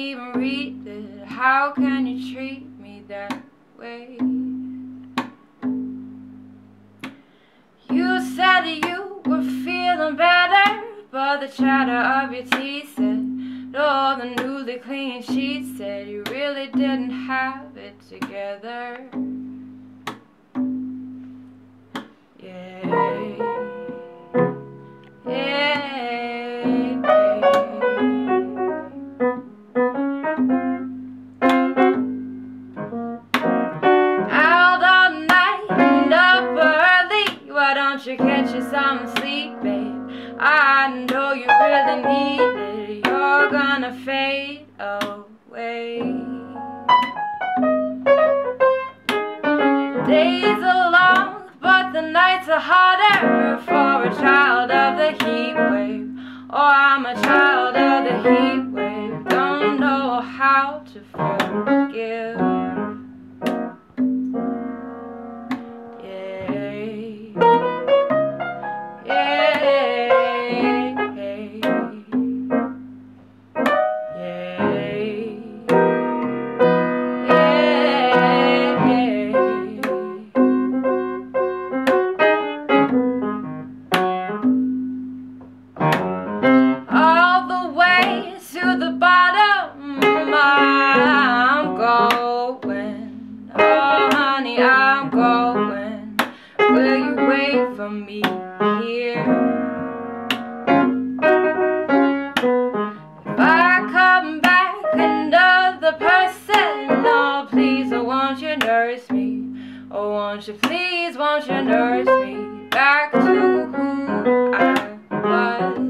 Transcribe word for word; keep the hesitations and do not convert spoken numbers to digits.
even read it. How can you treat me that way? You said you were feeling better, but the chatter of your teeth said, all the newly clean sheets said you really didn't have it together. Yeah. Out all night and up early, why don't you catch you some sleep, babe? I know you really need it. You're gonna fade away. Days are long, but the nights are harder for a child of the heat wave. Oh, I'm a child of the heat wave. Don't know how to forgive. All the way to the bottom I'm going. Oh honey, I'm going. Will you wait for me here? If I come back another person, oh please, oh won't you nurse me? Oh won't you please, won't you nurse me back to who I was?